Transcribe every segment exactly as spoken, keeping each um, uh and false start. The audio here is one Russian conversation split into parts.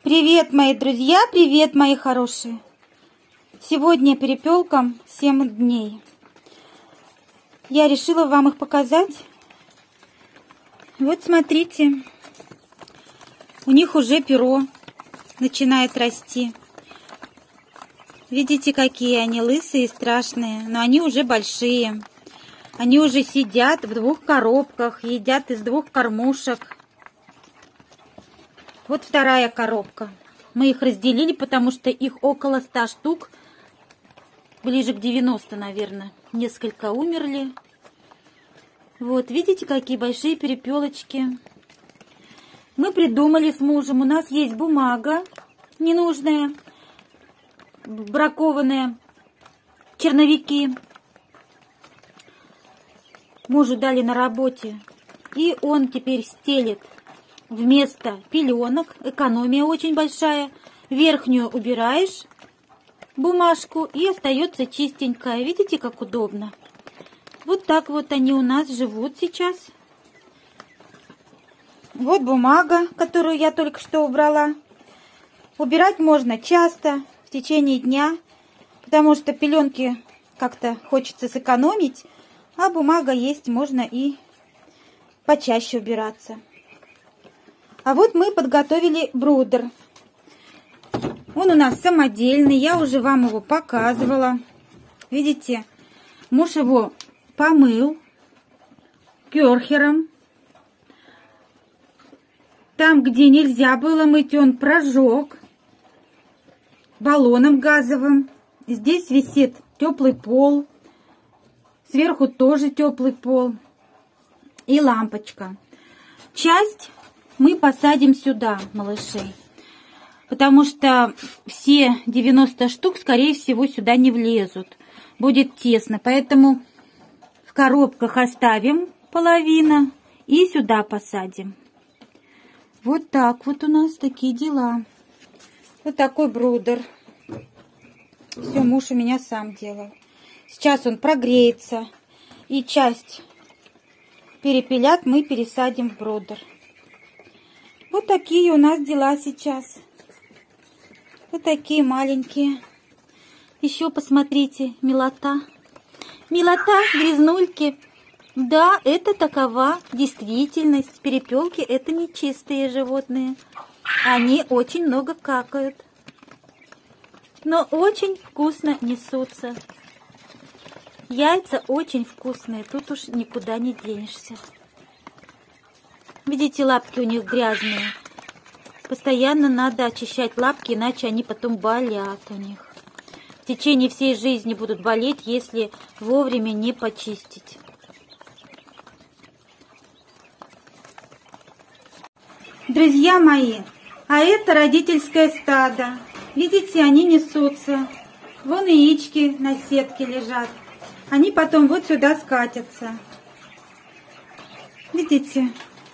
Привет, мои друзья, привет, мои хорошие. Сегодня перепелкам семь дней. Я решила вам их показать. Вот смотрите, у них уже перо начинает расти. Видите, какие они лысые и страшные, но они уже большие. Они уже сидят в двух коробках, едят из двух кормушек. Вот вторая коробка. Мы их разделили, потому что их около ста штук. Ближе к девяноста, наверное. Несколько умерли. Вот, видите, какие большие перепелочки. Мы придумали с мужем. У нас есть бумага ненужная, бракованная, черновики. Мужу дали на работе. И он теперь стелит вместо пеленок. Экономия очень большая. Верхнюю убираешь бумажку и остается чистенькая. Видите, как удобно? Вот так вот они у нас живут сейчас. Вот бумага, которую я только что убрала. Убирать можно часто, в течение дня, потому что пеленки как-то хочется сэкономить, а бумага есть, можно и почаще убираться. А вот мы подготовили брудер. Он у нас самодельный, я уже вам его показывала. Видите, муж его помыл керхером. Там, где нельзя было мыть, он прожег баллоном газовым. Здесь висит теплый пол. Сверху тоже теплый пол. И лампочка. Часть мы посадим сюда, малышей. Потому что все девяносто штук, скорее всего, сюда не влезут. Будет тесно. Поэтому в коробках оставим половину и сюда посадим. Вот так вот у нас такие дела. Вот такой брудер. Все, муж у меня сам делал. Сейчас он прогреется. И часть перепелят мы пересадим в брудер. Вот такие у нас дела сейчас. Вот такие маленькие. Еще посмотрите, милота. Милота, грязнульки. Да, это такова действительность. Перепелки — это не чистые животные. Они очень много какают. Но очень вкусно несутся. Яйца очень вкусные. Тут уж никуда не денешься. Видите, лапки у них грязные. Постоянно надо очищать лапки, иначе они потом болят у них. В течение всей жизни будут болеть, если вовремя не почистить. Друзья мои, а это родительское стадо. Видите, они несутся. Вон яички на сетке лежат. Они потом вот сюда скатятся. Видите?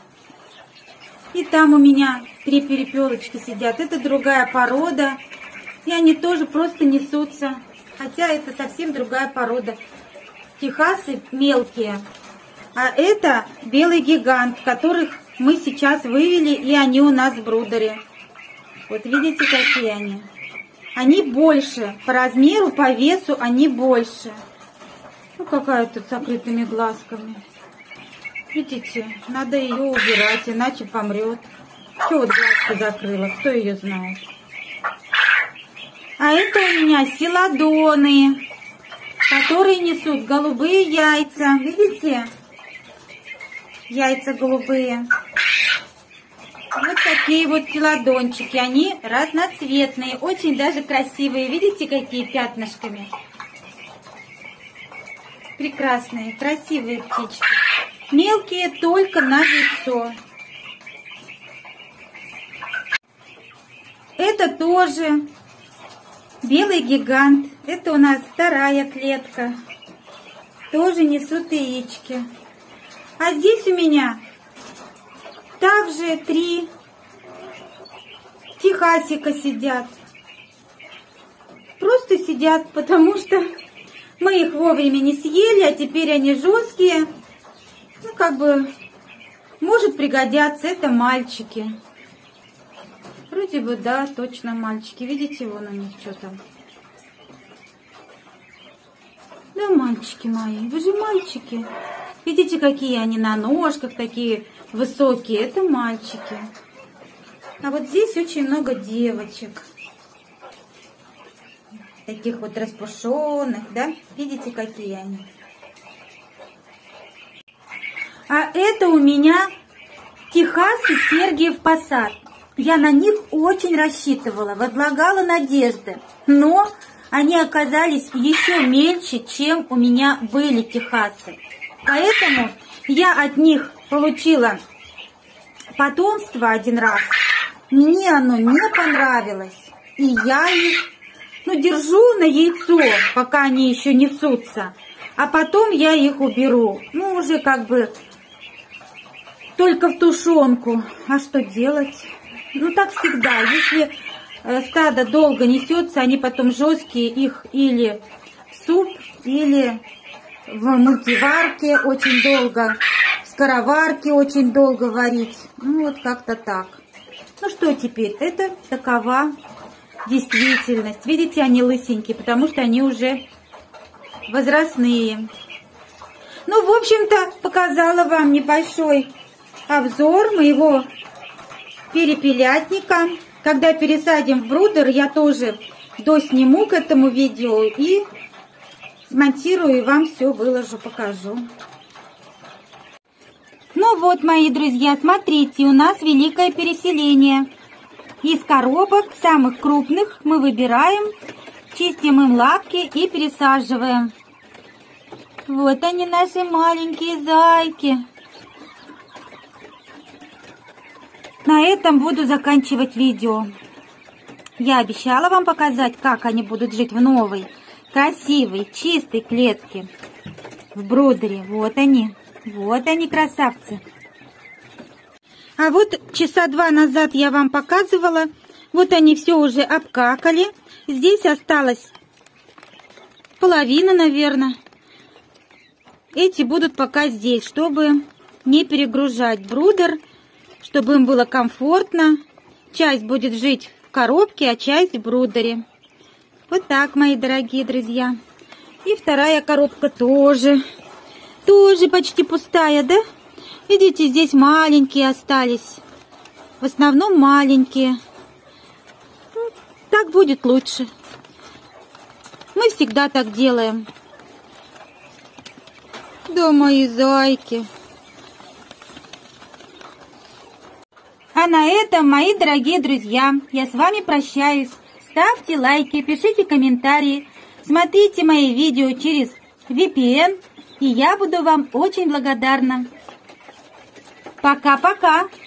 И там у меня три перепелочки сидят. Это другая порода. И они тоже просто несутся. Хотя это совсем другая порода. Техасы мелкие. А это белый гигант, которых мы сейчас вывели. И они у нас в брудере. Вот видите, какие они. Они больше. По размеру, по весу они больше. Ну, какая тут с закрытыми глазками. Видите, надо ее убирать, иначе помрет. Что вот глазки закрыла, кто ее знает. А это у меня селадоны, которые несут голубые яйца. Видите? Яйца голубые. Вот такие вот селадончики. Они разноцветные, очень даже красивые. Видите, какие пятнышками? Прекрасные, красивые птички. Мелкие только на яйцо. Это тоже белый гигант. Это у нас вторая клетка. Тоже несут яички. А здесь у меня также три техасика сидят. Просто сидят, потому что мы их вовремя не съели, а теперь они жесткие. Ну, как бы, может пригодятся. Это мальчики. Вроде бы, да, точно мальчики. Видите, вон у них что там. Да, мальчики мои, вы же мальчики. Видите, какие они на ножках, такие высокие. Это мальчики. А вот здесь очень много девочек. Таких вот распушенных, да? Видите, какие они. А это у меня Техас и Сергиев Посад. Я на них очень рассчитывала, возлагала надежды. Но они оказались еще мельче, чем у меня были Техасы. Поэтому я от них получила потомство один раз. Мне оно не понравилось. И я их, ну, держу на яйцо, пока они еще несутся. А потом я их уберу. Ну, уже как бы только в тушенку. А что делать? Ну, так всегда. Если стадо долго несется, они потом жесткие. Их или в суп, или в мультиварке очень долго, в скороварке очень долго варить. Ну, вот как-то так. Ну, что теперь? Это такова действительность. Видите, они лысенькие, потому что они уже возрастные. Ну, в общем-то, показала вам небольшой обзор моего перепелятника. Когда пересадим в брудер, я тоже досниму к этому видео и смонтирую, и вам все выложу, покажу. Ну вот, мои друзья, смотрите, у нас великое переселение. Из коробок, самых крупных, мы выбираем, чистим им лапки и пересаживаем. Вот они, наши маленькие зайки. На этом буду заканчивать видео. Я обещала вам показать, как они будут жить в новой, красивой, чистой клетке. В брудере. Вот они. Вот они, красавцы. А вот часа два назад я вам показывала. Вот они все уже обкакали. Здесь осталась половина, наверное. Эти будут пока здесь, чтобы не перегружать брудер, чтобы им было комфортно. Часть будет жить в коробке, а часть в брудере. Вот так, мои дорогие друзья. И вторая коробка тоже. Тоже почти пустая, да? Видите, здесь маленькие остались. В основном маленькие. Так будет лучше. Мы всегда так делаем. Да, мои зайки. А на этом, мои дорогие друзья, я с вами прощаюсь. Ставьте лайки, пишите комментарии, смотрите мои видео через ви пи эн, и я буду вам очень благодарна. Пока-пока!